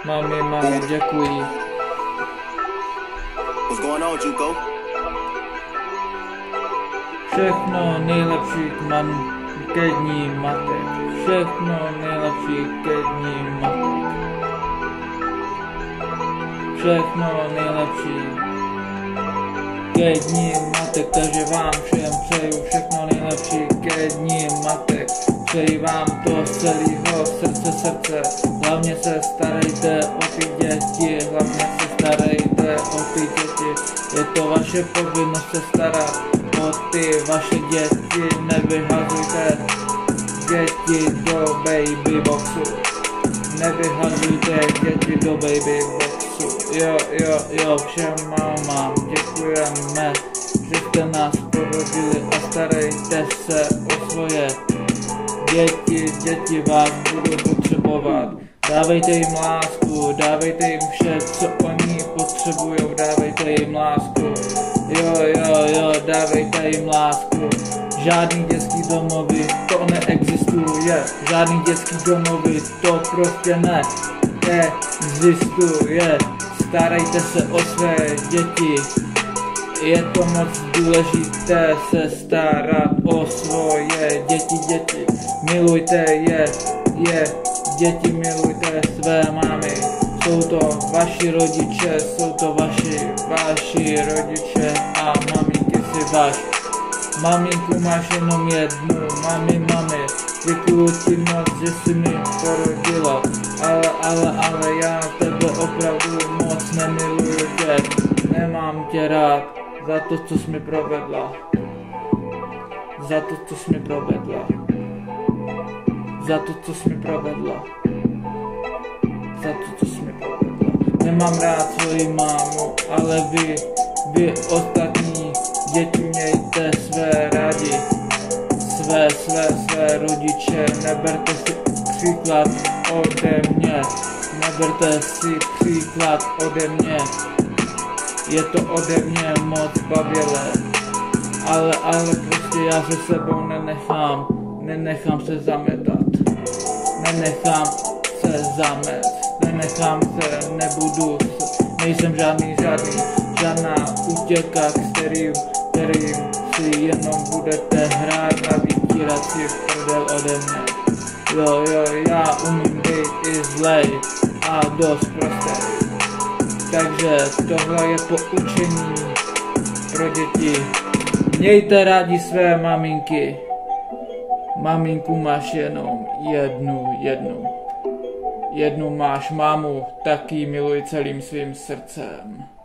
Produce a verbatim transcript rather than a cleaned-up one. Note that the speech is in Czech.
Mami, mami, děkuji. What's going on, Juko? Všechno nejlepší k man, ke dní matek. Všechno nejlepší ke dní matek. Všechno nejlepší ke dní matek, takže vám všem přeju všechno nejlepší ke dní matek. Přeji vám to z celého srdce srdce. Hlavně se starejte o ty děti, hlavně se starejte o ty děti. Je to vaše povinnost se starat o ty vaše děti. Nevyhazujte děti do baby boxu. Nevyhazujte děti do baby boxu. Jo, jo, jo, všem mamám děkujeme, že jste nás porodili a starejte se o svoje děti. Děti vás budou potřebovat. Dávejte jim lásku, dávejte jim vše, co oni potřebujou, dávejte jim lásku. Jo, jo, jo, dávejte jim lásku. Žádný dětský domovy, to neexistuje. Žádný dětský domovy, to prostě neexistuje. Starejte se o své děti. Je to moc důležité se starat o svoje děti, děti. Milujte je, je, děti milujte své mámy. Jsou to vaši rodiče, jsou to vaši, vaši rodiče a maminky si váš. Maminku máš jenom jednu, mami, mami, děkuju ti moc, že jsi mi porodila, ale, ale, ale já tebe opravdu moc nemiluju tě, nemám tě rád za to, co jsi mi provedla, za to, co jsi mi provedla, za to, co jsi mi provedla, za to, co jsi mi provedla. Nemám rád svoji mámu, ale vy, vy ostatní děti mějte své rádi, své, své, své rodiče, neberte si příklad ode mě, neberte si příklad ode mě, je to ode mě moc bavělé, ale, ale prostě já se sebou nenechám, nenechám se zametat, nenechám se zamet, nenechám se, nebudu, nejsem žádný, žádný, žádná utěka, kterým, kterým si jenom budete hrát a vytírat si prdel ode mě. Jo, jo, já umím být i zlej a dost prostý. Takže tohle je poučení pro děti. Mějte rádi své maminky. Maminku máš jenom jednu, jednu. Jednu máš mámu, taky miluj celým svým srdcem.